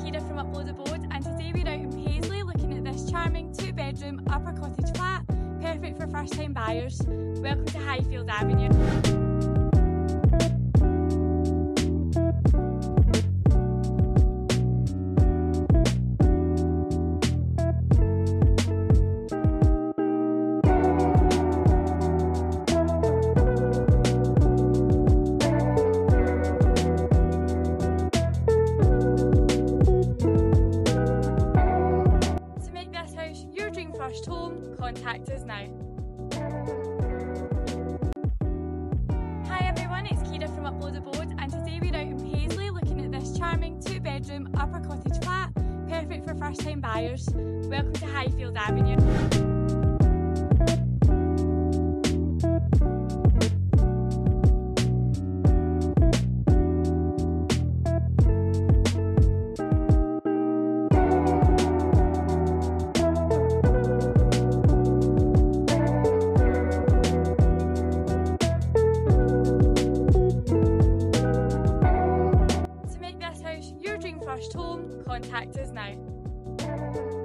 Kira from Upload Abode, and today we're out in Paisley looking at this charming 2-bedroom upper cottage flat, perfect for first time buyers. Welcome to Highfield Avenue. Your dream first home, contact us now. Hi everyone, it's Kira from Upload Abode, and today we're out in Paisley looking at this charming 2-bedroom upper cottage flat, perfect for first time buyers. Welcome to Highfield Avenue. Your dream first home, contact us now.